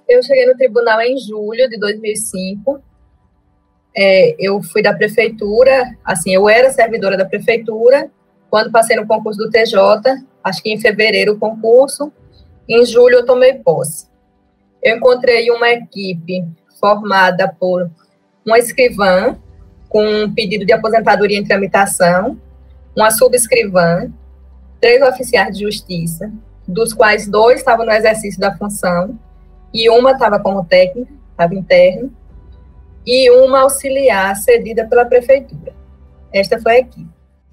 Eu cheguei no tribunal em julho de 2005. Eu fui da prefeitura, assim, eu era servidora da prefeitura, quando passei no concurso do TJ, acho que em fevereiro o concurso, em julho eu tomei posse. Eu encontrei uma equipe formada por uma escrivã, com um pedido de aposentadoria em tramitação, uma subescrivã, 3 oficiais de justiça, dos quais 2 estavam no exercício da função, e uma estava como técnica, estava interna, e uma auxiliar cedida pela prefeitura. Esta foi a equipe.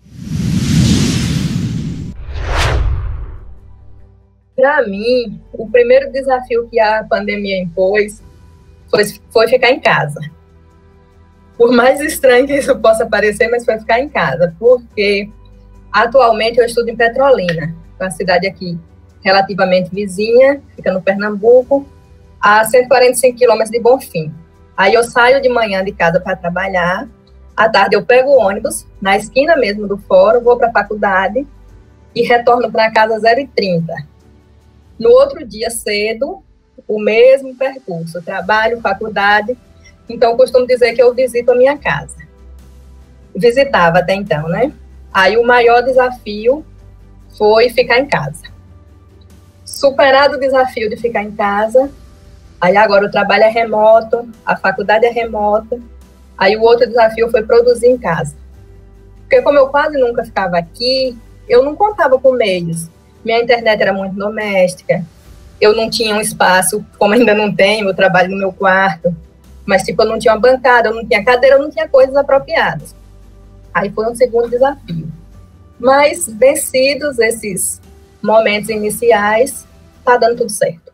Para mim, o primeiro desafio que a pandemia impôs foi ficar em casa. Por mais estranho que isso possa parecer, mas foi ficar em casa, porque atualmente eu estudo em Petrolina, uma cidade aqui relativamente vizinha, fica no Pernambuco, a 145 quilômetros de Bonfim. Aí eu saio de manhã de casa para trabalhar, à tarde eu pego o ônibus, na esquina mesmo do fórum, vou para a faculdade e retorno para casa 0h30. No outro dia cedo, o mesmo percurso, trabalho, faculdade. Então, eu costumo dizer que eu visito a minha casa. Visitava até então, né? Aí o maior desafio foi ficar em casa. Superado o desafio de ficar em casa, aí agora o trabalho é remoto, a faculdade é remota, aí o outro desafio foi produzir em casa. Porque como eu quase nunca ficava aqui, eu não contava com meios. Minha internet era muito doméstica, eu não tinha um espaço, como ainda não tenho, eu trabalho no meu quarto, mas tipo, eu não tinha uma bancada, eu não tinha cadeira, eu não tinha coisas apropriadas. Aí foi um segundo desafio. Mas vencidos esses momentos iniciais, tá dando tudo certo.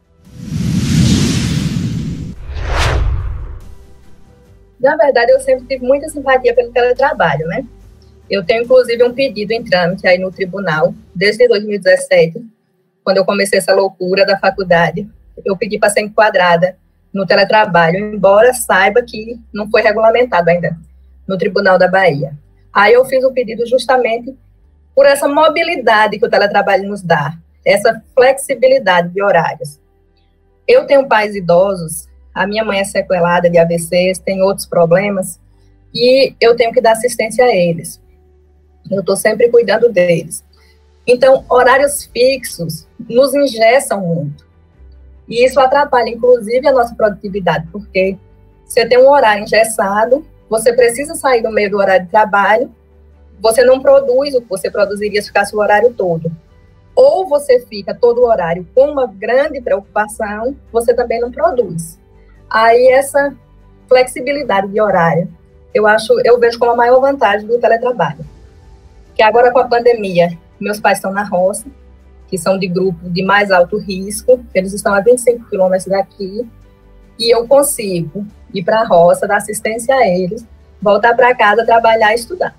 Na verdade, eu sempre tive muita simpatia pelo teletrabalho, né? Eu tenho, inclusive, um pedido em trâmite aí no tribunal, desde 2017, quando eu comecei essa loucura da faculdade. Eu pedi para ser enquadrada no teletrabalho, embora saiba que não foi regulamentado ainda no Tribunal da Bahia. Aí eu fiz o pedido justamente por essa mobilidade que o teletrabalho nos dá, essa flexibilidade de horários. Eu tenho pais idosos, a minha mãe é sequelada de AVCs, tem outros problemas, e eu tenho que dar assistência a eles. Eu estou sempre cuidando deles. Então, horários fixos nos engessam muito. E isso atrapalha, inclusive, a nossa produtividade, porque você tem um horário engessado, você precisa sair no meio do horário de trabalho, você não produz o que você produziria se ficasse o horário todo. Ou você fica todo o horário com uma grande preocupação, você também não produz. Aí essa flexibilidade de horário, eu vejo como a maior vantagem do teletrabalho. Que agora com a pandemia, meus pais estão na roça, que são de grupo de mais alto risco, eles estão a 25 quilômetros daqui, e eu consigo ir para a roça, dar assistência a eles, voltar para casa, trabalhar e estudar.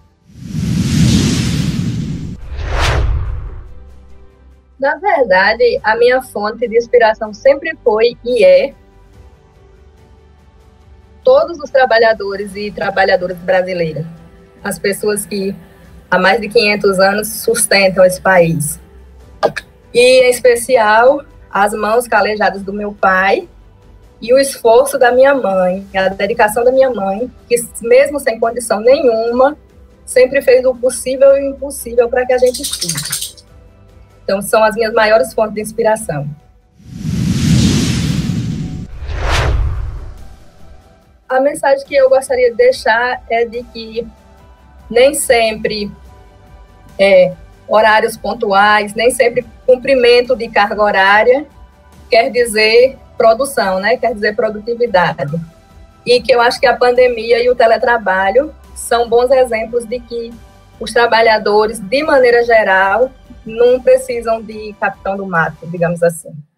Na verdade, a minha fonte de inspiração sempre foi e é todos os trabalhadores e trabalhadoras brasileiras, as pessoas que há mais de 500 anos sustentam esse país. E, em especial, as mãos calejadas do meu pai e o esforço da minha mãe, a dedicação da minha mãe, que mesmo sem condição nenhuma, sempre fez o possível e o impossível para que a gente estude. Então, são as minhas maiores fontes de inspiração. A mensagem que eu gostaria de deixar é de que nem sempre horários pontuais, nem sempre cumprimento de carga horária quer dizer produção, né? Quer dizer produtividade. E que eu acho que a pandemia e o teletrabalho são bons exemplos de que os trabalhadores, de maneira geral, não precisam de capitão do mato, digamos assim.